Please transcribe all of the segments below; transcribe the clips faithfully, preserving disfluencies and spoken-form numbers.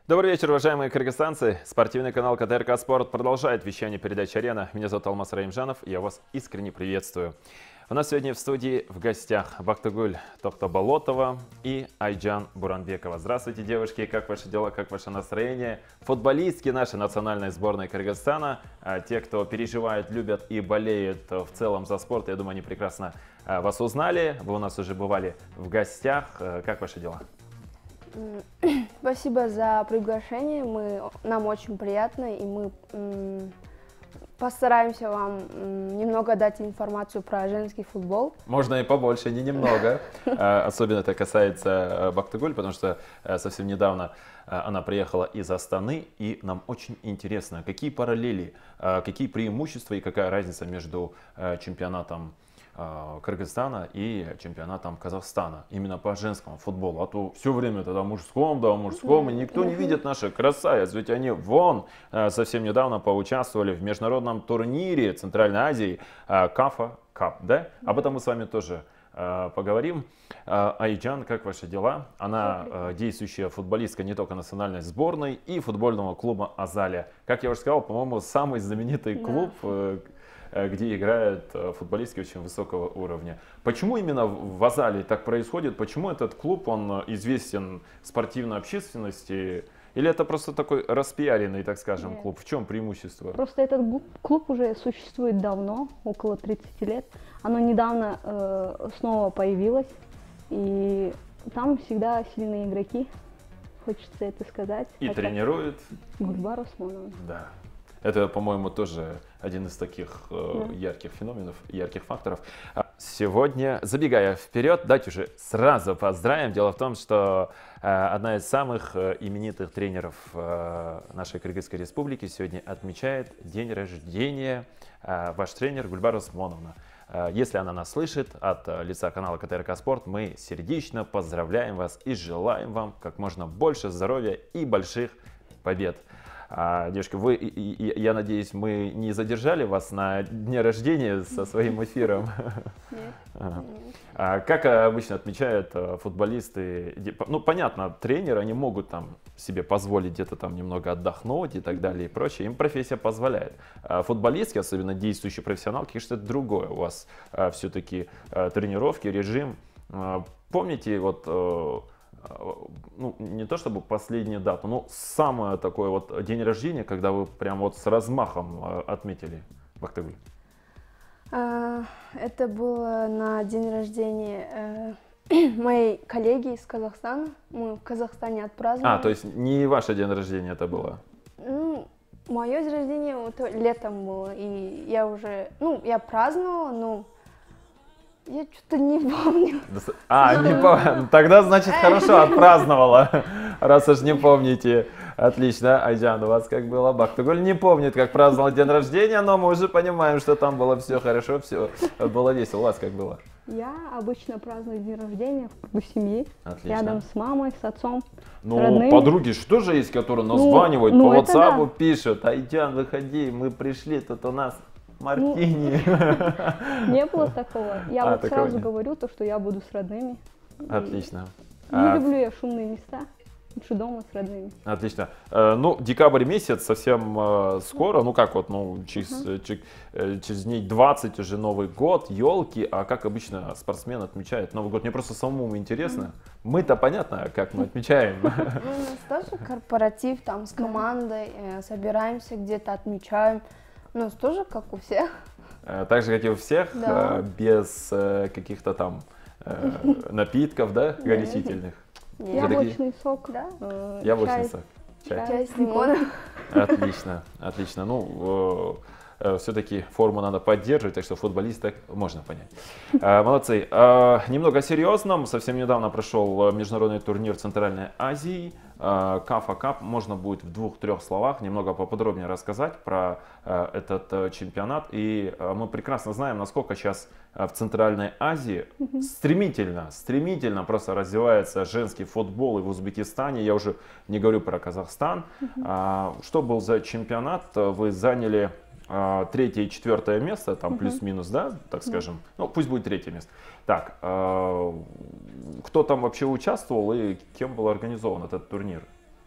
Добрый вечер, уважаемые кыргызстанцы. Спортивный канал КТРК Спорт продолжает вещание передачи «Арена». Меня зовут Алмаз Раимжанов, и я вас искренне приветствую. У нас сегодня в студии в гостях Бактыгуль Токтоболотова и Айджан Буранбекова. Здравствуйте, девушки, как ваши дела, как ваше настроение? Футболистки нашей национальной сборной Кыргызстана, те, кто переживает, любят и болеют в целом за спорт, я думаю, они прекрасно вас узнали. Вы у нас уже бывали в гостях. Как ваши дела? Спасибо за приглашение, мы, нам очень приятно, и мы м, постараемся вам м, немного дать информацию про женский футбол. Можно и побольше, не немного. Особенно это касается Бактыгуль, потому что совсем недавно она приехала из Астаны, и нам очень интересно, какие параллели, какие преимущества и какая разница между чемпионатом Кыргызстана и чемпионатом Казахстана именно по женскому футболу. А то все время тогда мужском, да, мужском, и никто не видит наших красавиц, ведь они вон совсем недавно поучаствовали в международном турнире Центральной Азии Кафа Кап, да? Об этом мы с вами тоже поговорим. Айджан, как ваши дела? Она действующая футболистка не только национальной сборной и футбольного клуба Азалия. Как я уже сказал, по-моему, самый знаменитый клуб, где играют футболистки очень высокого уровня. Почему именно в Азалии так происходит? Почему этот клуб, он известен спортивной общественности? Или это просто такой распиаренный, так скажем, Нет. клуб? В чем преимущество? Просто этот клуб уже существует давно, около тридцати лет. Оно недавно э, снова появилось, и там всегда сильные игроки, хочется это сказать. И Хотя тренирует. Гульбар Усманова. Да. Это, по-моему, тоже один из таких э, Да. ярких феноменов, ярких факторов. Сегодня, забегая вперед, давайте уже сразу поздравим. Дело в том, что э, одна из самых э, именитых тренеров э, нашей Кыргызской республики сегодня отмечает день рождения. Э, ваш тренер Гульбар Усмановна. Э, если она нас слышит, от э, лица канала КТРК Спорт, мы сердечно поздравляем вас и желаем вам как можно больше здоровья и больших побед. А, девушка, вы, и, и, я надеюсь, мы не задержали вас на дне рождения со своим эфиром? Нет. Ага. А как обычно отмечают футболисты? Ну, понятно, тренеры, они могут там себе позволить где-то там немного отдохнуть и так далее и прочее. Им профессия позволяет. А футболистки, особенно действующие профессионалки, конечно, это другое. У вас все-таки тренировки, режим. Помните, вот... ну, не то чтобы последнюю дату, но самое такое вот день рождения, когда вы прям вот с размахом отметили Бактыгуль? А, это было на день рождения э, моей коллеги из Казахстана. Мы в Казахстане отпраздновали. А, то есть не ваше день рождения это было? Ну, мое день рождения вот летом было, и я уже, ну, я праздновала, но я что-то не помню. А, не помню. Тогда, значит, хорошо отпраздновала, раз уж не помните. Отлично. Айджан, у вас как было? Бактыгуль не помнит, как праздновал день рождения, но мы уже понимаем, что там было все хорошо, все было весело. У вас как было? Я обычно праздную день рождения в кругу семьи, Отлично. рядом с мамой, с отцом, Ну, с родными. подруги что же есть, которые названивают, ну, по это WhatsApp да. пишут: Айджан, выходи, мы пришли, тут у нас мартини. Не было такого. Я А, вот такого сразу нет. говорю то, что я буду с родными. Отлично. Не А, люблю я шумные места, лучше дома с родными. Отлично. Э, Ну, декабрь месяц совсем э, скоро, ну как вот, ну через, э, чек- э, через дней двадцать уже Новый год, елки, а как обычно спортсмен отмечает Новый год? Мне просто самому интересно. Мы-то понятно, как мы отмечаем. Ну, у нас тоже корпоратив там с командой, э, собираемся где-то, отмечаем. У нас тоже как у всех. Э, Так же, как и у всех, Да. э, без э, каких-то там э, напитков, да, горячительных. Нет. Яблочный сок, Да? э, Яблочный чай. сок. Чай. Чай с лимоном. Отлично, отлично. Ну, все-таки форму надо поддерживать, так что футболисток можно понять. Э, Молодцы. Э, Немного о серьезном. Совсем недавно прошел международный турнир Центральной Азии. э, Кафа Кап. Можно будет в двух-трех словах немного поподробнее рассказать про э, этот э, чемпионат. И э, мы прекрасно знаем, насколько сейчас э, в Центральной Азии стремительно, стремительно просто развивается женский футбол и в Узбекистане. Я уже не говорю про Казахстан. А, Что был за чемпионат? Вы заняли а, третье и четвертое место, там плюс-минус, да, так скажем. Ну, пусть будет третье место. Так, а, кто там вообще участвовал и кем был организован этот турнир?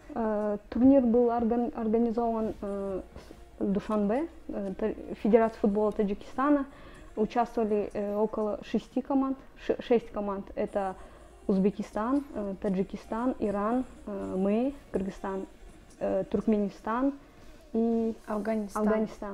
Э, Турнир был орган- организован э, с Душанбе, э, Та- Федерация футбола Таджикистана. Участвовали э, около шести команд, ш- шесть команд. Это Узбекистан, э, Таджикистан, Иран, э, мы, Кыргызстан, э, Туркменистан и Афганистан. Афганистан.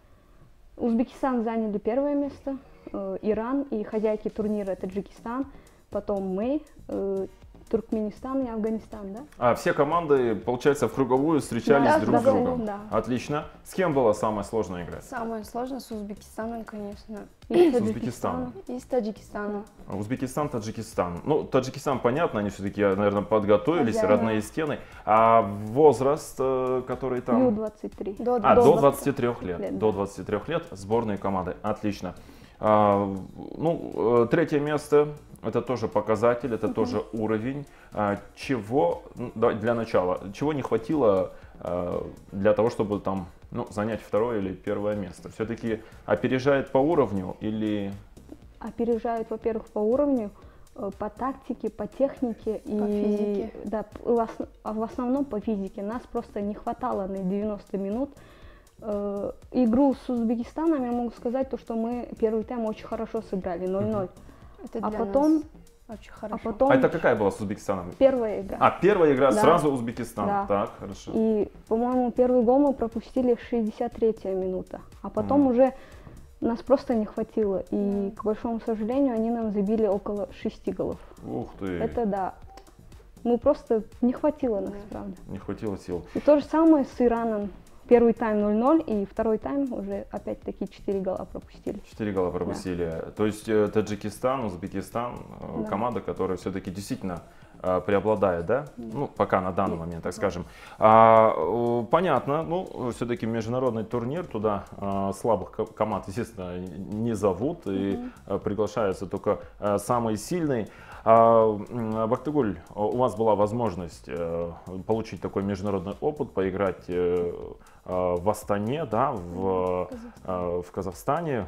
Узбекистан заняли первое место, э, Иран и хозяйки турнира Таджикистан, потом мы, э, Туркменистан и Афганистан, да? А все команды, получается, в круговую встречались Да, друг с да, другом? да. Отлично. С кем было самое сложное играть? Самое сложное с Узбекистаном, конечно. И С с Узбекистаном. И с Таджикистаном. Узбекистан, Таджикистан. Ну, Таджикистан, понятно, они все-таки, наверное, подготовились, Да. родные стены. А возраст, э, который Ю там... двадцать три. До, А, до до двадцати двадцати трёх лет. лет, До да. двадцати трёх лет сборные команды. Отлично. А, ну, э, третье место, это тоже показатель, это тоже уровень. А, чего, ну, давай для начала, чего не хватило э, для того, чтобы там, ну, занять второе или первое место? Все-таки опережает по уровню или... Опережают, во-первых, по уровню, э, по тактике, по технике и По физике. да, п- в ос- а в основном по физике. Нас просто не хватало на девяносто минут. Э, Игру с Узбекистаном я могу сказать, то, что мы первый тайм очень хорошо сыграли, ноль ноль. Это А для потом, нас очень а хорошо. потом А это какая была с Узбекистаном? первая игра. А, первая игра Да. сразу Узбекистан. Да. Так, хорошо. И, по-моему, первый гол мы пропустили в шестьдесят третья минута. А потом Мгм. уже нас просто не хватило. И, к большому сожалению, они нам забили около шести голов. Ух ты, Это да. Мы просто не хватило нас, Да. правда. не хватило сил. И то же самое с Ираном. Первый тайм ноль ноль, и второй тайм уже опять-таки четыре гола пропустили. Четыре гола пропустили. То есть э, Таджикистан, Узбекистан, э, Да. команда, которая все-таки действительно э, преобладает, да? Ну, пока на данный Да. момент, так скажем. А, э, понятно, ну, все-таки международный турнир, туда э, слабых ко- команд, естественно, не зовут, и э, приглашаются только э, самые сильные. А, м, Бактыгуль, у вас была возможность э, получить такой международный опыт, поиграть э, э, в Астане, да, в, э, в Казахстане.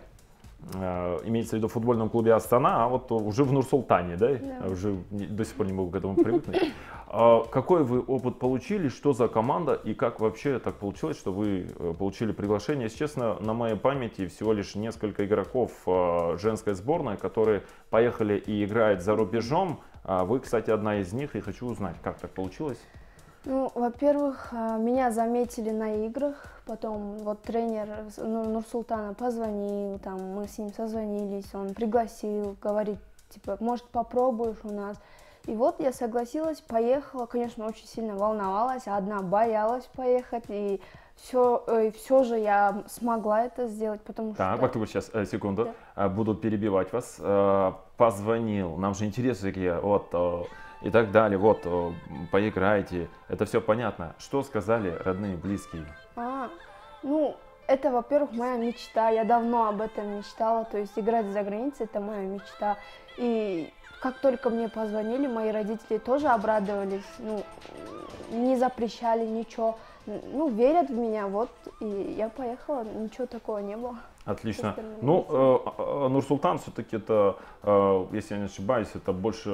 Э, Имеется в виду в футбольном клубе Астана, а вот уже в Нур-Султане, да? Да. Уже не- до сих пор не могу к этому привыкнуть. А какой вы опыт получили, что за команда и как вообще так получилось, что вы э, получили приглашение? Если честно, на моей памяти всего лишь несколько игроков э, женской сборной, которые поехали и играют за рубежом. А Вы, кстати, одна из них, и хочу узнать, как так получилось. Ну, во-первых, а, меня заметили на играх, потом вот тренер с- Ну- Нурсултана позвонил, там мы с ним созвонились, он пригласил, говорит, типа, может, попробуешь у нас. И вот я согласилась, поехала, конечно, очень сильно волновалась, одна боялась поехать, и все, все же я смогла это сделать, потому Так, что... Бактыгуль, сейчас, э, секунду, Да. Э, буду перебивать вас. Э, Позвонил, нам же интересно, какие, вот, э, и так далее, вот, э, поиграйте, это все понятно. Что сказали родные, близкие? А, ну, это, во-первых, моя мечта. Я давно об этом мечтала. То есть играть за границей — это моя мечта. И как только мне позвонили, мои родители тоже обрадовались. Ну, не запрещали ничего. Ну, верят в меня, вот. И я поехала, ничего такого не было. Отлично. Со стороны Ну, э, э, Нур-Султан все-таки это, э, если я не ошибаюсь, это больше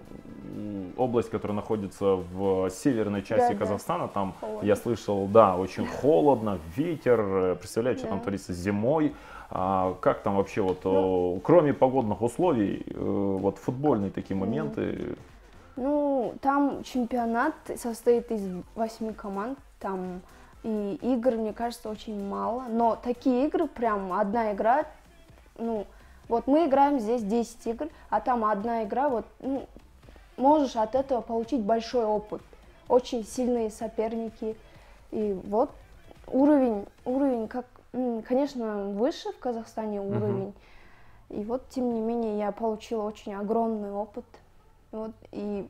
м, область, которая находится в северной части Да, да. Казахстана. Там, Холодно. я слышал, да, очень холодно, ветер. э, Представляю, что Да. там творится зимой. А как там вообще, вот, Ну. э, кроме погодных условий, э, вот футбольные такие моменты? Ну, там чемпионат состоит из восьми команд, там и игр, мне кажется, очень мало. Но такие игры, прям одна игра, ну, вот мы играем здесь десять игр, а там одна игра, вот, ну, можешь от этого получить большой опыт. Очень сильные соперники. И вот уровень, уровень, как, м, конечно, выше в Казахстане уровень. И вот, тем не менее, я получила очень огромный опыт. Вот, и,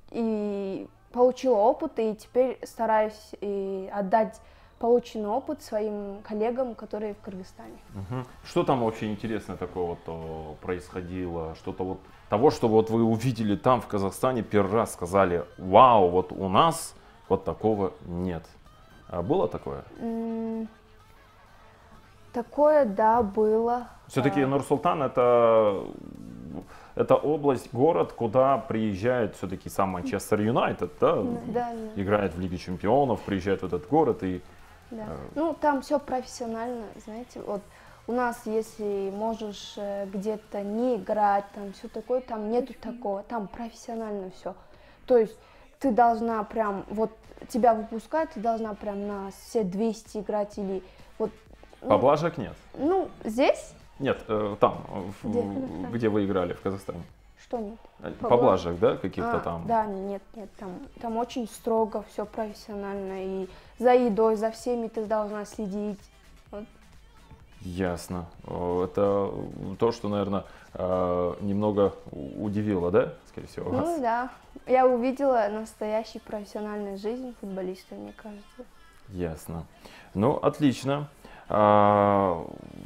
и получила опыт, и теперь стараюсь и отдать полученный опыт своим коллегам, которые в Кыргызстане. Мгм. Что там вообще интересно такое вот о, происходило? Что-то вот того, что вот вы увидели там в Казахстане, первый раз сказали: вау, вот у нас вот такого нет. А было такое? М, Такое, да, было. Все-таки А, Нур-Султан это это область, город, куда приезжает все-таки сам Манчестер Юнайтед, да? Да, да. Играет в Лиге Чемпионов, приезжает в этот город и... Да. Э, Ну, там все профессионально, знаете, вот у нас, если можешь э, где-то не играть, там все такое, там нету такого, там профессионально все. То есть ты должна прям, вот тебя выпускают, ты должна прям на все двести играть или вот... Ну, Поблажек нет? ну, здесь? Нет, э, там, в- Где? где вы играли, в Казахстане. Что нет? Э, Поблажек, да, каких-то А, там? Да, нет, нет, там, там очень строго, все профессионально, и за едой, за всеми ты должна следить. Вот. Ясно. О, это то, что, наверное, немного у- удивило, да, скорее всего, вас? Ну да, я увидела настоящий профессиональную жизнь футболиста, мне кажется. Ясно. Ну, отлично. А,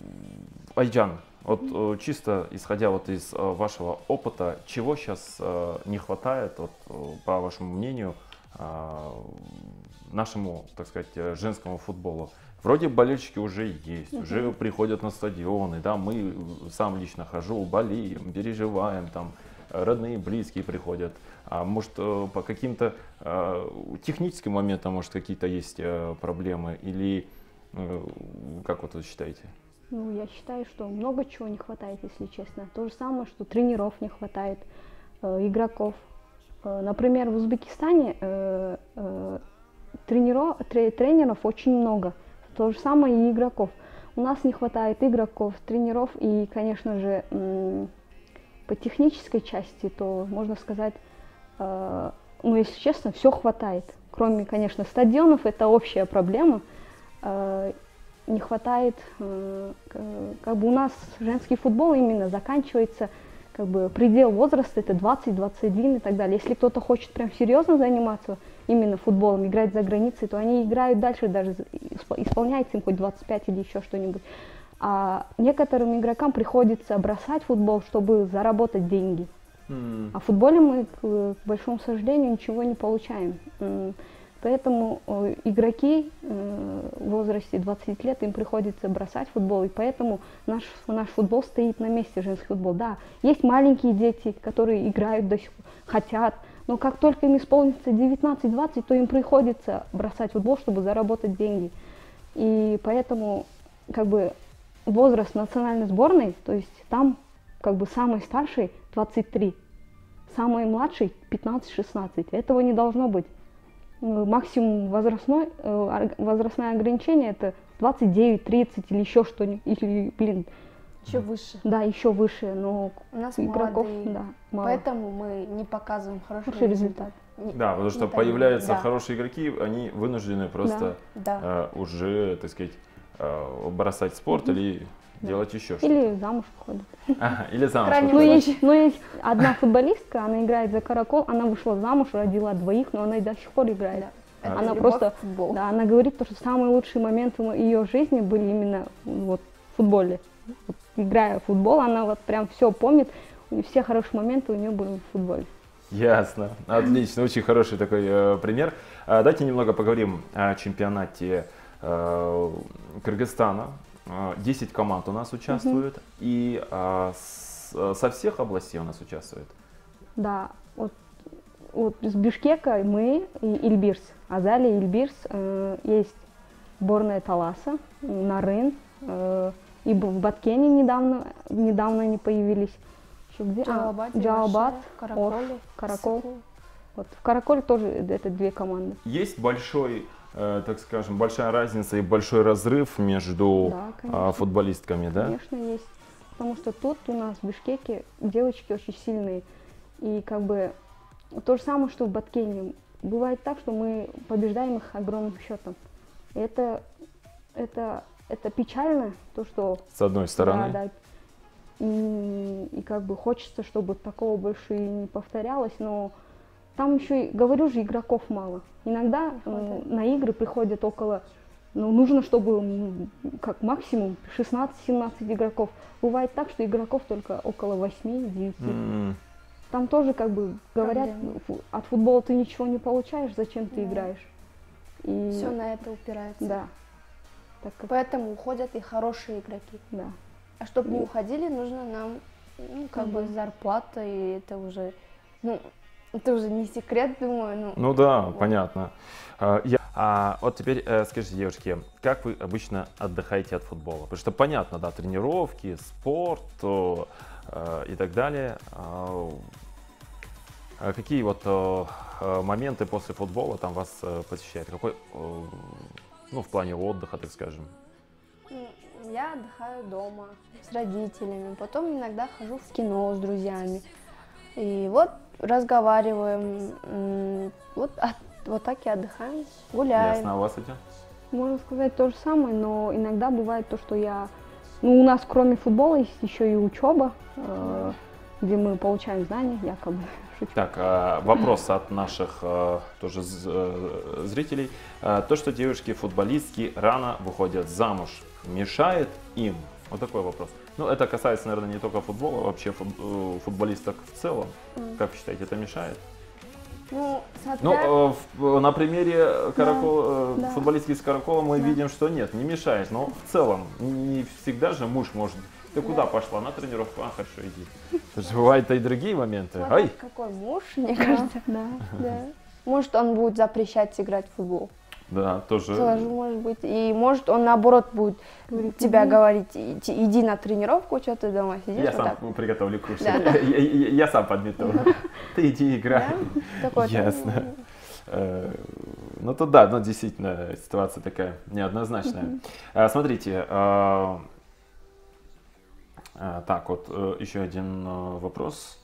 Айджан, вот э, чисто исходя вот из э, вашего опыта, чего сейчас не хватает, вот, э, по вашему мнению, э, нашему, так сказать, э, женскому футболу? Вроде болельщики уже есть, Мгм. уже приходят на стадионы, да, мы, э, сам лично хожу, болеем, переживаем, там, э, родные, близкие приходят. А может, э, по каким-то э, техническим моментам, может, какие-то есть э, проблемы, или э, как вот вы считаете? Ну, я считаю, что много чего не хватает, если честно. То же самое, что тренеров не хватает, э, игроков. Э, например, в Узбекистане э, э, тренеров, тре- тренеров очень много. То же самое и игроков. У нас не хватает игроков, тренеров и, конечно же, м, по технической части, то можно сказать, э, ну, если честно, все хватает. Кроме, конечно, стадионов, это общая проблема. Э, не хватает, э, к- как бы у нас женский футбол именно заканчивается, как бы предел возраста это двадцать двадцать один и так далее. Если кто-то хочет прям серьезно заниматься именно футболом, играть за границей, то они играют дальше, даже исп- исполняется им хоть двадцать пять или еще что-нибудь. А некоторым игрокам приходится бросать футбол, чтобы заработать деньги. А в футболе мы, к, к большому сожалению, ничего не получаем. М, Поэтому э, игроки э, в возрасте двадцати лет, им приходится бросать футбол, и поэтому наш, наш футбол стоит на месте, женский футбол. Да, есть маленькие дети, которые играют до сих пор, хотят, но как только им исполнится девятнадцать-двадцать, то им приходится бросать футбол, чтобы заработать деньги. И поэтому как бы возраст национальной сборной, то есть там как бы самый старший двадцать три, самый младший пятнадцать-шестнадцать. Этого не должно быть. Э, Максимум возрастной, э, ор- возрастное ограничение это двадцать девять, тридцать или еще что-нибудь, или, блин, Еще выше. да, еще выше, но У нас игроков, молодые, да, мало. поэтому мы не показываем хороший, Хороший результат. результат. Не- Да, потому что не так, появляются да, хорошие игроки, они вынуждены просто Да. э, уже, так сказать, э, бросать спорт или Да. делать еще что-то. Или замуж выходит. Ага, или замуж крайнем Ну, выходить. есть, ну, есть одна футболистка, она играет за Каракол, она вышла замуж, родила двоих, но она и до сих пор играет. Да. А. Это Она любовь просто, к футболу. да, она говорит, то, что самые лучшие моменты ее жизни были именно вот, в футболе. Вот, играя в футбол, она вот прям все помнит, и все хорошие моменты у нее были в футболе. Ясно, отлично, очень хороший такой э, пример. А, давайте немного поговорим о чемпионате э, Кыргызстана. Э, десять команд у нас участвуют, и э, с- со всех областей у нас участвуют. Да, вот, вот из Бишкека мы и Ильбирс, Азалия, Ильбирс, э, есть сборная Таласа, Нарын, э, и б- в Баткене недавно, недавно они появились. Еще где? А, Джалабад, Джалабад, Караколе, Ош, Каракол. Сыклу. Вот. В Караколе тоже это две команды. Есть большой, э, так скажем, большая разница и большой разрыв между Да, э, конечно. футболистками, да? Конечно, есть. Потому что тут у нас в Бишкеке девочки очень сильные. И как бы то же самое, что в Баткене. Бывает так, что мы побеждаем их огромным счетом. И это, это, это печально, то, что... С одной стороны. Да, да. И, и как бы хочется, чтобы такого больше и не повторялось, но там еще, и, говорю же, игроков мало. Иногда э, Хватает. на игры приходят около, ну, нужно, чтобы м, как максимум шестнадцать-семнадцать игроков. Бывает так, что игроков только около восьми-девяти. М, Там тоже как бы говорят, Проблема. фу- от футбола ты ничего не получаешь, зачем ты Да. играешь. И, Все на это упирается. да. Так как, Поэтому уходят и хорошие игроки. да. А чтобы не И- уходили, нужно нам Ну, как Мгм. бы зарплата, и это уже, ну, это уже не секрет, думаю, ну. Ну да, вот. понятно. А, я- а вот теперь э, скажите, девушки, как вы обычно отдыхаете от футбола? Потому что понятно, да, тренировки, спорт о, э, и так далее. А, а какие вот э, э, моменты после футбола там вас э, посещают? Какой, э, ну, в плане отдыха, так скажем? Ну, я отдыхаю дома с родителями, потом иногда хожу в кино с друзьями. И вот разговариваем, м, вот, а- вот так и отдыхаем, гуляем. Ясно, а у вас это? Можно сказать то же самое, но иногда бывает то, что я... Ну, у нас кроме футбола есть еще и учеба, э, где мы получаем знания, якобы. Шучу. Так, а, вопрос от наших э, тоже з- э, зрителей. А, То, что девушки-футболистки рано выходят замуж, мешает им? Вот такой вопрос. Ну, это касается, наверное, не только футбола, вообще фут- э, футболисток в целом. М. Как вы считаете, это мешает? Ну, смотря... Ну, э, в- на примере Каракол, э, да. футболистки из Каракола мы Да. видим, что нет, не мешает. Но в целом, не всегда же муж может... Ты куда пошла? На тренировку? А, хорошо, иди. Потому что бывают и другие моменты. смотря Ай! какой муж, мне Да, кажется. да. Да. Может, он будет запрещать играть в футбол. Да, тоже. Тоже может быть. И может, он наоборот будет Говорит, тебя иди. говорить, иди, иди на тренировку, что ты дома сидишь. Я вот сам так. приготовлю кушать. Да, да. Я, я- я сам подмету. Ты иди играй. Да? Такой, Ясно. Э, Ну то да, но действительно ситуация такая неоднозначная. А, Смотрите, а, а, так вот э, еще один э, вопрос.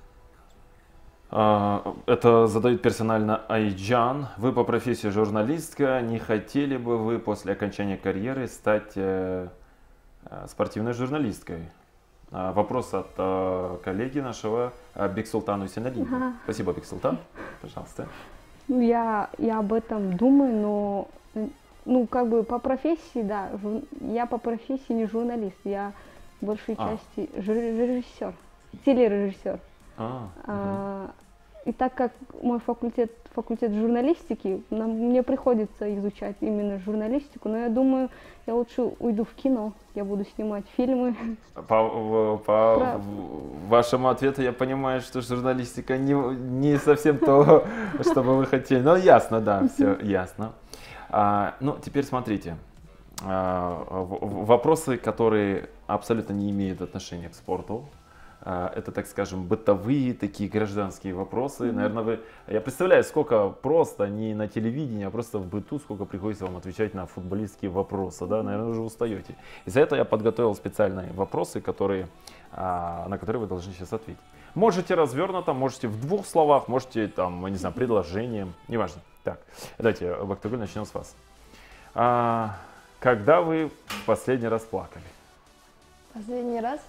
А, Это задают персонально Айджан. Вы по профессии журналистка. Не хотели бы вы после окончания карьеры стать э, э, спортивной журналисткой? А, Вопрос от э, коллеги нашего э, Бексултана Усиналиева. Ага. Спасибо, Бексултан. Пожалуйста. Ну, я, я об этом думаю, но, м, ну, как бы по профессии, да, жур- я по профессии не журналист, я в большей А. части жи- режиссер, телережиссер. А, мгм. А, и так как мой факультет, факультет журналистики, нам, мне приходится изучать именно журналистику, но я думаю, я лучше уйду в кино, я буду снимать фильмы. По, в- по Про- в- вашему ответу я понимаю, что журналистика не, не совсем то, что бы вы хотели. Ну, ясно, да, все ясно. А, ну, теперь смотрите. А, в- в- вопросы, которые абсолютно не имеют отношения к спорту. А, Это, так скажем, бытовые такие гражданские вопросы. Наверное, вы... Я представляю, сколько просто не на телевидении, а просто в быту, сколько приходится вам отвечать на футболистские вопросы, да, наверное, уже устаете. Из-за этого я подготовил специальные вопросы, которые, а, на которые вы должны сейчас ответить. Можете развернуто, можете в двух словах, можете там, я не знаю, предложением, неважно. Так, давайте, Бактыгуль, начнем с вас. А, когда вы в последний раз плакали? Последний раз?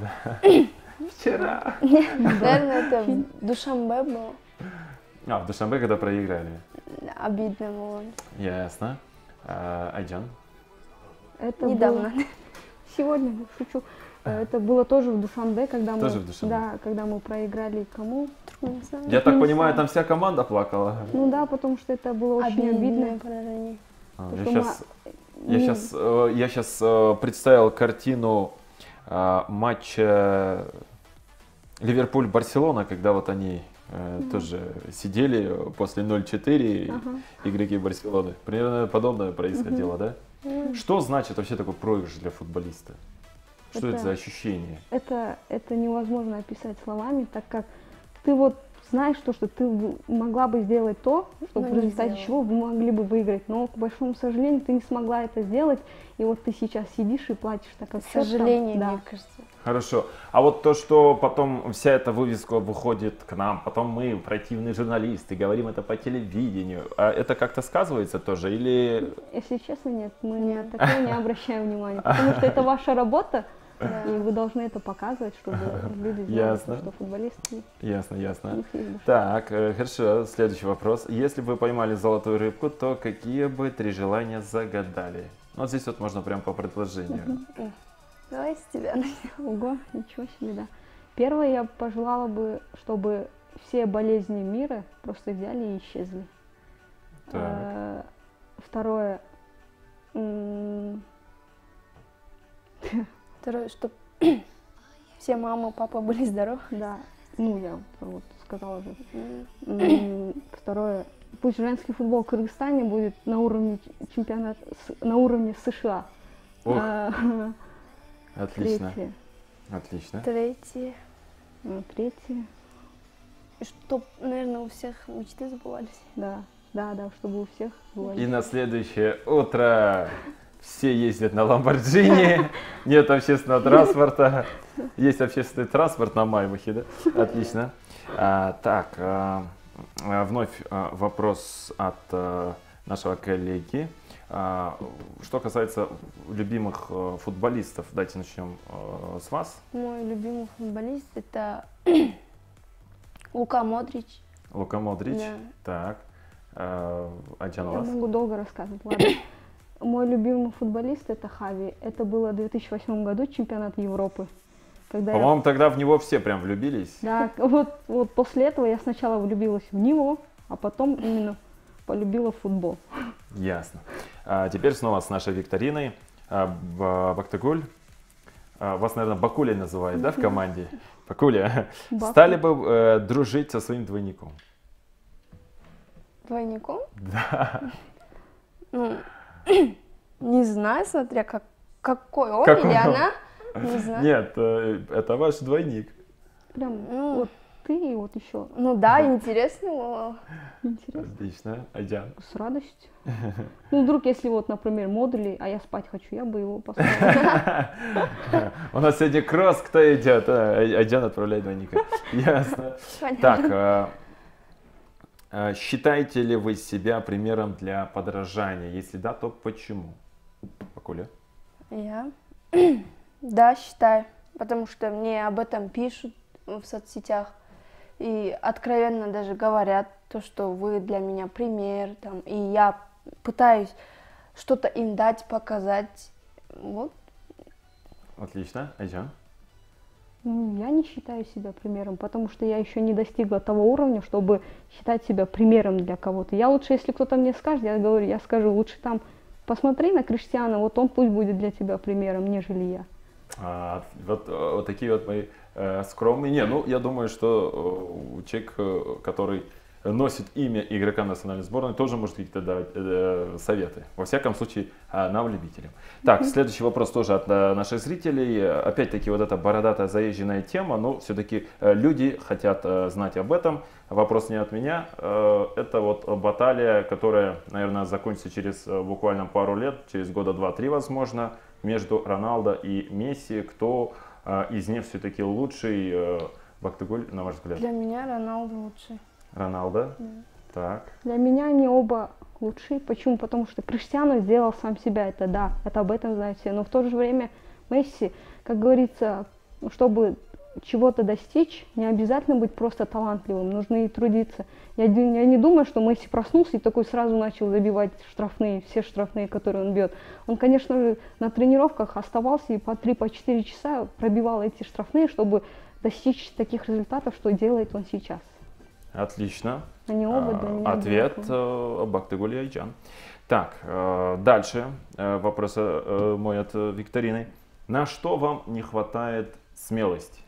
Вчера. Наверное, это в Душанбе было. А, в Душанбе, когда проиграли. Обидно было. Ясно. А, Айджан? Это Недавно. было- сегодня, шучу, Э, это было тоже в Душанбе, когда мы, Тоже в Душанбе. да, когда мы проиграли кому? Я так не понимаю, знаю. там вся команда плакала. Ну да, потому что это было очень Обидное обидно. поражение. А, Потому Я что сейчас, мы- я ну, сейчас, э, я сейчас э, представил картину э, матча Ливерпуль-Барселона, когда вот они э, тоже сидели после ноль четыре, Ага. игроки Барселоны. Примерно подобное происходило, да? М. Что значит вообще такой проигрыш для футболиста? Что это, Это- за ощущение? Это, это невозможно описать словами, так как ты вот знаешь то, что ты в- могла бы сделать то, чтобы Но в не результате сделала. чего вы могли бы выиграть, но, к большому сожалению, ты не смогла это сделать, и вот ты сейчас сидишь и плачешь, так как К счет там- сожалению, да. мне кажется. Хорошо. А вот то, что потом вся эта вывеска выходит к нам, потом мы, противные журналисты, говорим это по телевидению, а это как-то сказывается тоже? Или Если честно, нет, мы Нет. на такое не обращаем внимания, потому что это ваша работа, Да. и вы должны это показывать, чтобы люди знали, Ясно. что футболисты, ясно, у ясно. них есть душа. Так, э, хорошо. Следующий вопрос. Если бы вы поймали золотую рыбку, то какие бы три желания загадали? Ну, вот здесь вот можно прям по предложению. Давай с тебя. Ого, ничего себе, да. Первое, я пожелала бы, чтобы все болезни мира просто взяли и исчезли. Так. Э, Второе, м, Второе, чтобы все мамы, папа были здоровы. Да, ну я вот сказала же. М. М, Второе, пусть женский футбол в Кыргызстане будет на уровне чемпионата, на уровне США. Ох. А, Отлично. Третье. Отлично. Третье. Ну, Третье, Чтоб, наверное, у всех мечты сбывались. да, да, да, чтобы у всех было. И на следующее утро все ездят на Ламборджини, нет общественного транспорта, есть общественный транспорт на Маймахе, да? Отлично. А, так, а, а, вновь а, вопрос от а, нашего коллеги. А, что касается любимых а, футболистов, давайте начнем а, с вас. Мой любимый футболист это Лука Модрич. Лука Модрич. Да. Так. А, Айджан, у Я вас? могу долго рассказывать, ладно. Мой любимый футболист это Хави. Это было в две тысячи восьмом году чемпионат Европы. Когда я- По-моему, тогда в него все прям влюбились. Да, вот, вот после этого я сначала влюбилась в него, а потом именно полюбила футбол. Ясно. А теперь снова с нашей викториной. А, Б- Бактыгуль. А, вас, наверное, Бакулей называют, да, в команде? Бакуля. Баку. Стали бы э, дружить со своим двойником? Двойником? Да. Ну, не знаю, смотря как, какой он Какой или он? она. Не знаю. Нет, э, это ваш двойник. Прям Ну. вот ты и вот еще. Ну да, интересно было. Интересно. Отлично. Айджан. С радостью. Ну, вдруг, если вот, например, модули, а я спать хочу, я бы его поставила. У нас сегодня кросс, кто идет? А, Ай- Айджан отправляет двойника. Ясно. Понятно. Так, э, э, считаете ли вы себя примером для подражания? Если да, то почему? Бакуля. Я? Да, считаю. Потому что мне об этом пишут в соцсетях. И откровенно даже говорят, то, что вы для меня пример. Там, и я пытаюсь что-то им дать, показать. Вот. Отлично. Айджан. Ну, я не считаю себя примером, потому что я еще не достигла того уровня, чтобы считать себя примером для кого-то. Я лучше, если кто-то мне скажет, я говорю, я скажу, лучше там посмотри на Криштиана, вот он пусть будет для тебя примером, нежели я. А, вот, э, вот такие вот мои э, скромные. Не, ну я думаю, что э, человек, э, который носит имя игрока национальной сборной, тоже может какие-то давать э, советы. Во всяком случае, э, нам, любителям. Так, следующий вопрос тоже от э, наших зрителей. Э, Опять-таки вот эта бородатая заезженная тема, но все-таки э, люди хотят э, знать об этом. Вопрос не от меня. Э, это вот баталия, которая, наверное, закончится через э, буквально пару лет, через года два-три, возможно, между Роналдо и Месси. Кто э, из них все-таки лучший? Э, Бактыгуль, на ваш взгляд? Для меня Роналду лучше. Роналдо. Так. Для меня они оба лучшие. Почему? Потому что Криштиану сделал сам себя, это да, это об этом знают все. Но в то же время Месси, как говорится, чтобы чего-то достичь, не обязательно быть просто талантливым, нужно и трудиться. Я, д- я не думаю, что Месси проснулся и такой сразу начал забивать штрафные, все штрафные, которые он бьет. Он, конечно же, на тренировках оставался и по три-по четыре часа пробивал эти штрафные, чтобы достичь таких результатов, что делает он сейчас. Отлично. Они оба для А, меня Ответ одинаковые. э, Бактыгуль и Айджан. Так, э, дальше э, вопрос э, мой от э, викторины. На что вам не хватает смелости?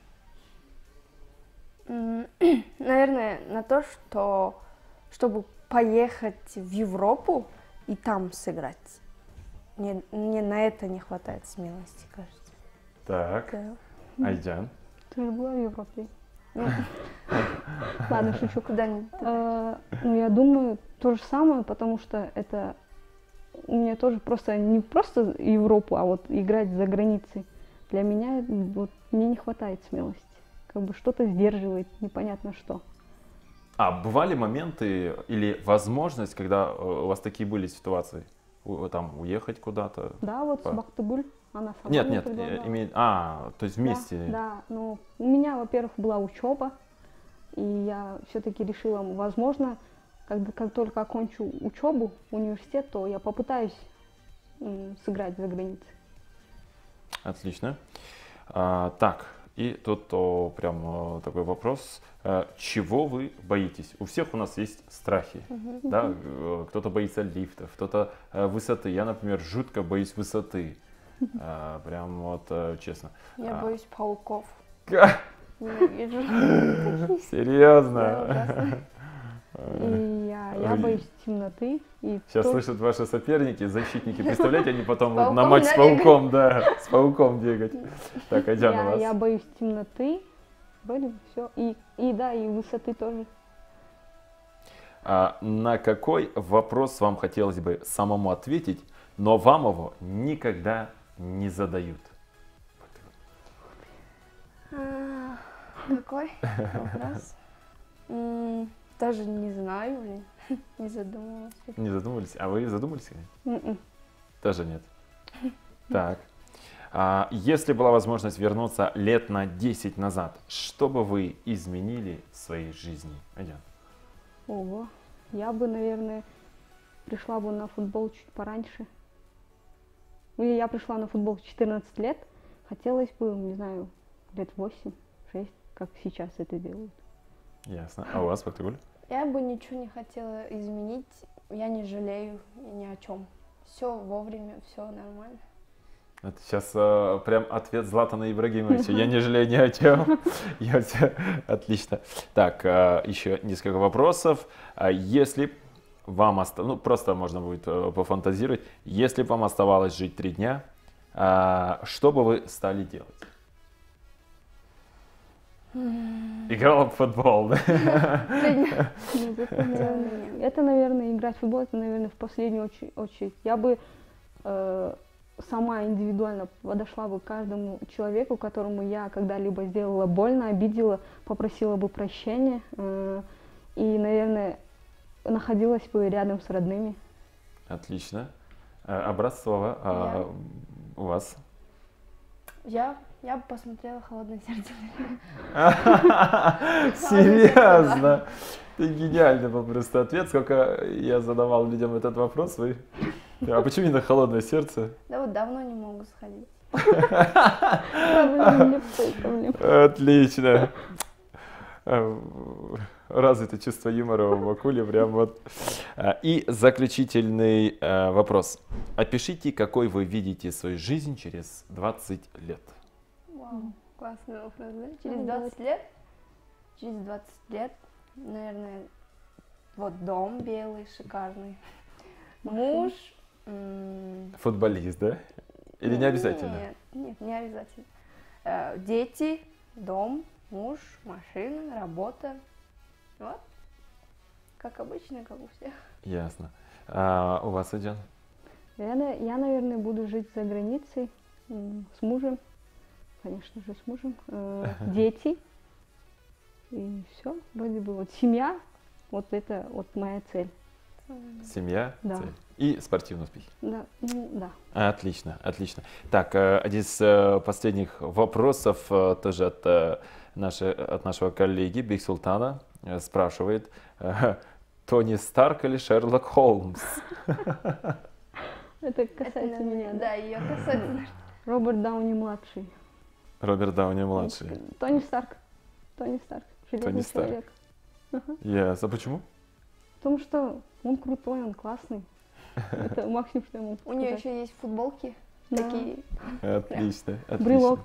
М, Наверное, на то, что чтобы поехать в Европу и там сыграть. Мне, мне на это не хватает смелости, кажется. Так, Да. Айджан. Ты же была в Европе. Ну, Ладно, шучу. куда-нибудь. Э, Ну, я думаю, то же самое, потому что это у меня тоже просто не просто Европу, а вот играть за границей. Для меня вот мне не хватает смелости. Как бы что-то сдерживает, непонятно что. А бывали моменты или возможность, когда э, у вас такие были ситуации? У- Там уехать куда-то? Да, вот По- с Бактыгуль она сама Нет, мне нет, предлагала. э, имеет... А, то есть Да, вместе. Да, но у меня, во-первых, была учеба, и я все-таки решила, возможно, когда, как только окончу учебу, университет, то я попытаюсь м, сыграть за границей. Отлично. А, так, и тут о, прям о, такой вопрос. А, чего вы боитесь? У всех у нас есть страхи. Да? Э, Кто-то боится лифтов, кто-то э, высоты. Я, например, жутко боюсь высоты. А, прям вот э, честно. Я А, боюсь пауков. Ненавижу. Серьезно? Да, ужасно. И я, я Ой. боюсь темноты. И Сейчас то- слышат ваши соперники, защитники. Представляете, они потом С вот на пауком матч с набегать. пауком, да, с пауком бегать. Так, Айдян, у я, вас? я боюсь темноты. Вроде все. И, и да, и высоты тоже. А на какой вопрос вам хотелось бы самому ответить, но вам его никогда не задают? А, Какой вопрос? М, Даже не знаю, блин. Не задумывалась. Не задумывались? А вы задумались? М-м. Тоже нет. Так. А если была возможность вернуться лет на десять назад, что бы вы изменили в своей жизни? Айдян. Ого. Я бы, наверное, пришла бы на футбол чуть пораньше. Ну, и я пришла на футбол в четырнадцать лет. Хотелось бы, не знаю, лет восемь-шесть, как сейчас это делают. Ясно. А у вас, Бактыгуль? Я бы ничего не хотела изменить. Я не жалею ни о чем. Все вовремя, все нормально. Это сейчас э, прям ответ Златана Ибрагимовича. Я не жалею ни о чем. Я все отлично. Так, э, еще несколько вопросов. А Если б вам оставалось, ну просто можно будет э, пофантазировать, если бы вам оставалось жить три дня, а, что бы вы стали делать? Играла бы в футбол, да? Нет, это, наверное, это, наверное, играть в футбол, это, наверное, в последнюю оче- очередь. Я бы э, сама индивидуально подошла бы к каждому человеку, которому я когда-либо сделала больно, обидела, попросила бы прощения. э, и, наверное, находилась бы рядом с родными. Отлично. Э, Образцово. А у вас? Я, я бы посмотрела «Холодное сердце». Серьезно? Ты гениальный был просто ответ. Сколько я задавал людям этот вопрос, вы... А почему именно холодное сердце? Да вот давно не могу сходить. Проблем нет, той проблем. Отлично. Э, Развито чувство юмора у Макули, прям вот. А, И заключительный э, вопрос. Опишите, какой вы видите свою жизнь через двадцать лет. Вау, классный вопрос, да? Через двадцать лет? Через двадцать лет, наверное, вот дом белый, шикарный. Муж. м, Футболист, да? Или не обязательно? Нет, нет, не обязательно. Э, Дети, дом, муж, машина, работа. Вот. Как обычно, как у всех. Ясно. А у вас, Айдян? Я, на- я, наверное, буду жить за границей м, с мужем. Конечно же, с мужем. Э, дети. И все. Вроде бы вот семья. Вот это вот моя цель. Семья, Да. цель. И спортивный успех. Да, ну да. Отлично, отлично. Так, э, один из э, последних вопросов э, тоже от, э, нашей- от нашего коллеги Бигсултана э, спрашивает, э, Тони Старк или Шерлок Холмс? Это Это, касается меня, да. да, ее касается. Роберт Дауни младший. Роберт Дауни младший. Тони Старк. Тони Старк. Железный Тони Старк. человек. Яс. А почему? Потому что он крутой, он классный. Это максимум, что я могу У нее сказать. еще есть футболки. Да. Такие. Отлично, отлично. Брелок.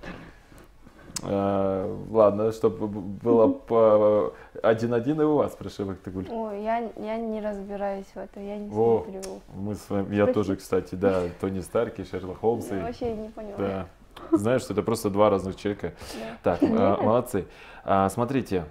А, ладно, чтобы было по один-один и у вас, прошу, Бактыгуль. Ой, я, я не разбираюсь в этом, я не Во. смотрю. Мы с вами, я Спасибо. тоже, кстати, да, Тони Старк и Шерлок Холмс. и- Я вообще не поняла. Да. Знаешь, что это просто два разных человека. Да. Так, а, молодцы. А, смотрите,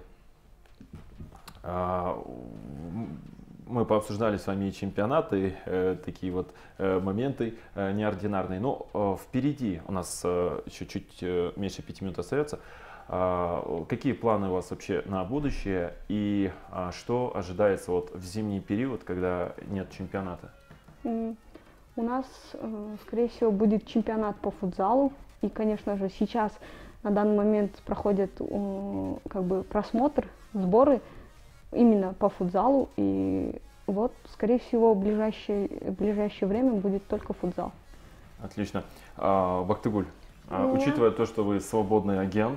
а, м, мы пообсуждали с вами и чемпионаты, э, такие вот э, моменты э, неординарные. Но э, впереди у нас э, еще чуть э, меньше пяти минут остается. А, какие планы у вас вообще на будущее и а, что ожидается вот в зимний период, когда нет чемпионата? М, У нас, э, скорее всего, будет чемпионат по футзалу. И, конечно же, сейчас на данный момент проходит э, как бы просмотр, сборы именно по футзалу. И вот, скорее всего, в ближайшее, в ближайшее время будет только футзал. Отлично. А, Бактыгуль, а, Ну, учитывая то, что вы свободный агент,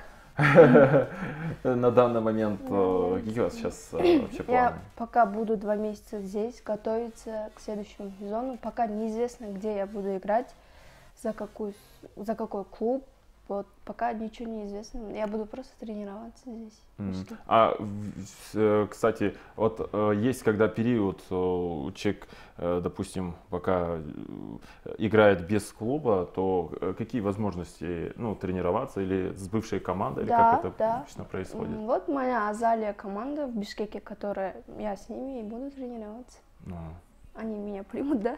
на данный момент, э, какие у вас сейчас э, вообще Я планы? пока буду два месяца здесь готовиться к следующему сезону. Пока неизвестно, где я буду играть, за, какую, с- за какой клуб. Вот пока ничего не известно. Я буду просто тренироваться здесь. Mm. А, кстати, вот есть когда период, человек, допустим, пока играет без клуба, то какие возможности, ну, тренироваться или с бывшей командой, да, или как это да. обычно происходит? Вот моя Азалия команда в Бишкеке, которая я с ними и буду тренироваться. No. Они меня примут, да?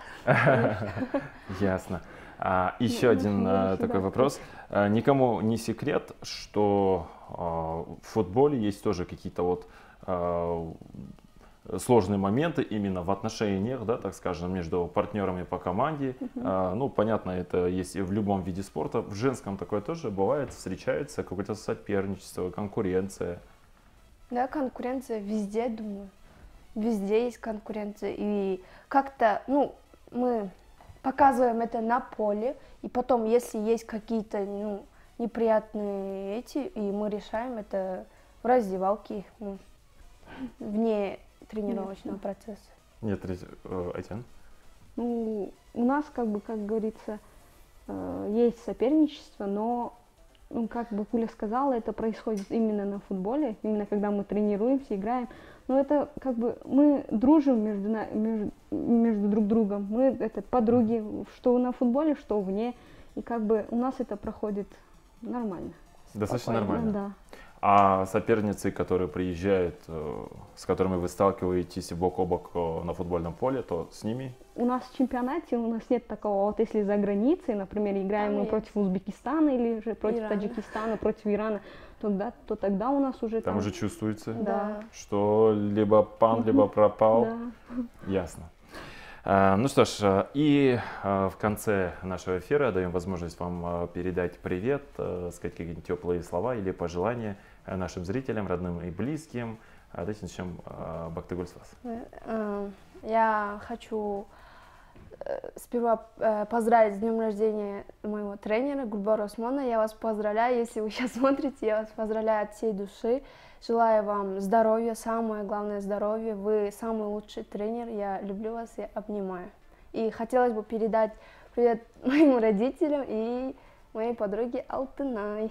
Ясно. А, еще один а, такой вопрос. А, никому не секрет, что а, в футболе есть тоже какие-то вот а, сложные моменты именно в отношениях, да, так скажем, между партнерами по команде. Uh-huh. А, ну, понятно, это есть и в любом виде спорта. В женском такое тоже бывает, встречается какое-то соперничество, конкуренция. Да, конкуренция везде, думаю. Везде есть конкуренция. И как-то, ну, мы показываем это на поле, и потом, если есть какие-то, ну, неприятные эти, и мы решаем это в раздевалке, ну, вне тренировочного процесса. Нет, Айтян? Ну, у нас, как бы, как говорится, есть соперничество, но, ну, как бы Пуля сказала, это происходит именно на футболе, именно когда мы тренируемся, играем. Но это как бы мы дружим между, между, между друг другом, мы это подруги, что на футболе, что вне, и как бы у нас это проходит нормально. Достаточно Спокойно, нормально? Да. А соперницы, которые приезжают, с которыми вы сталкиваетесь бок о бок на футбольном поле, то с ними? У нас в чемпионате у нас нет такого, вот если за границей, например, играем мы против Узбекистана или же против Ирана. Таджикистана, против Ирана, то, да, то тогда у нас уже там... Там там... уже чувствуется, да. что либо пан, либо пропал. Да. Ясно. Ну что ж, и в конце нашего эфира даем возможность вам передать привет, сказать какие-нибудь теплые слова или пожелания нашим зрителям, родным и близким. Давайте начнем, Бактыгуль, с вас. Я хочу сперва поздравить с днем рождения моего тренера Гульбара Осмона. Я вас поздравляю, если вы сейчас смотрите, я вас поздравляю от всей души. Желаю вам здоровья, самое главное здоровье. Вы самый лучший тренер, я люблю вас и обнимаю. И хотелось бы передать привет моим родителям и моей подруге Алтынай.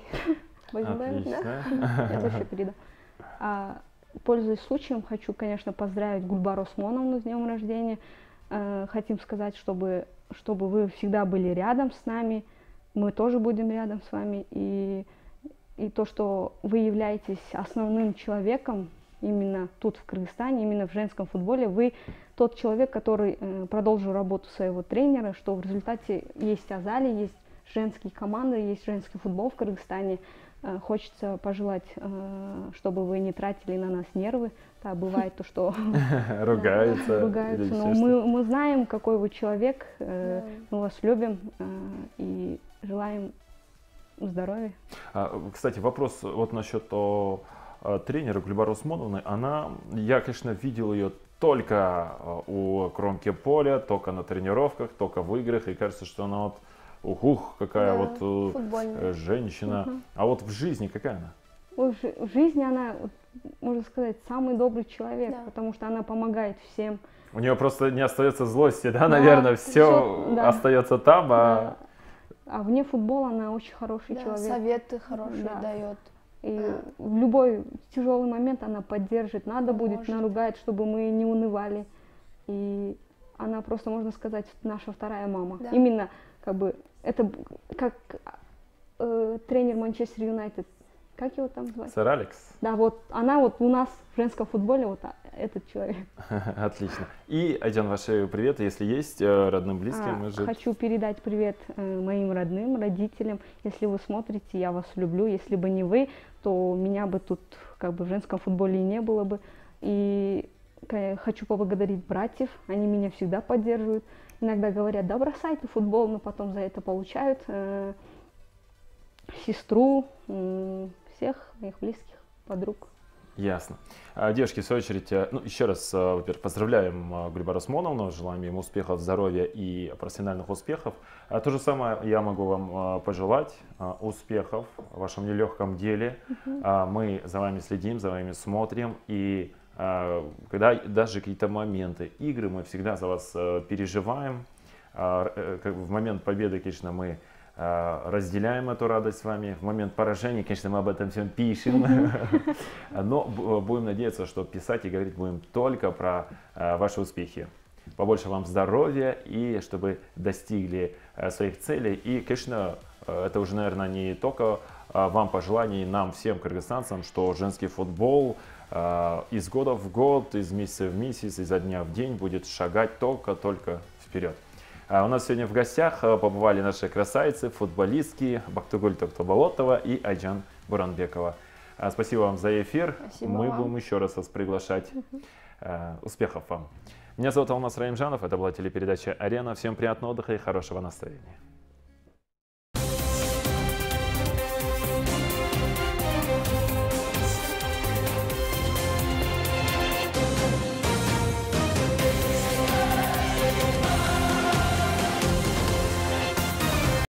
Отлично. Я тоже передам. А, пользуясь случаем, хочу, конечно, поздравить Гульбару Осмоновну с днем рождения. А, хотим сказать, чтобы, чтобы вы всегда были рядом с нами. Мы тоже будем рядом с вами. И, и то, что вы являетесь основным человеком именно тут, в Кыргызстане, именно в женском футболе, вы тот человек, который э, продолжил работу своего тренера, что в результате есть Азали, есть женские команды, есть женский футбол в Кыргызстане. Хочется пожелать, чтобы вы не тратили на нас нервы. Да, бывает то, что ругаются. ругаются. Но мы, мы знаем, какой вы человек, мы вас любим и желаем здоровья. Кстати, вопрос вот насчет тренера Гульбары Осмоновны. Она, я, конечно, видел ее только у кромки поля, только на тренировках, только в играх, и кажется, что она вот ух, какая да, вот футбольная. Женщина. Угу. А вот в жизни какая она? В жизни она, можно сказать, самый добрый человек, да. Потому что она помогает всем. У нее просто не остается злости, да, да наверное, все, все да. остается там, а... Да. А вне футбола она очень хороший да, человек. Советы хорошие да. дает. И а. в любой тяжелый момент она поддержит. Надо Может. будет, наругает, чтобы мы не унывали. И она просто, можно сказать, наша вторая мама. Да. Именно, как бы, это как э, тренер Манчестер Юнайтед, как его там звать? Сэр Алекс. Да, вот она вот у нас в женском футболе, вот этот человек. Отлично. И, Айдян, ваши приветы, если есть, родным, близким. А, жить. Хочу передать привет э, моим родным, родителям. Если вы смотрите, я вас люблю. Если бы не вы, то меня бы тут как бы в женском футболе и не было бы. И хочу поблагодарить братьев, они меня всегда поддерживают. Иногда говорят, да бросай ты футбол, но потом за это получают э, сестру, э, всех моих близких, подруг. Ясно. Девушки, в свою очередь, ну, еще раз, во-первых, поздравляем Гульбару Осмоновну, желаем ему успехов, здоровья и профессиональных успехов. А то же самое я могу вам пожелать, успехов в вашем нелегком деле. Uh-huh. Мы за вами следим, за вами смотрим, и когда даже какие-то моменты, игры, мы всегда за вас переживаем. В момент победы, конечно, мы разделяем эту радость с вами. В момент поражения, конечно, мы об этом всем пишем, но будем надеяться, что писать и говорить будем только про ваши успехи. Побольше вам здоровья и чтобы достигли своих целей. И, конечно, это уже, наверное, не только вам пожеланий, нам всем кыргызстанцам, что женский футбол из года в год, из месяца в месяц, изо дня в день будет шагать только-только вперед. У нас сегодня в гостях побывали наши красавицы, футболистки Бактыгуль Токтоболотова и Айджан Буранбекова. Спасибо вам за эфир. Спасибо Мы вам. будем еще раз вас приглашать. Успехов вам. Меня зовут Алмаз Раимжанов. Это была телепередача «Арена». Всем приятного отдыха и хорошего настроения.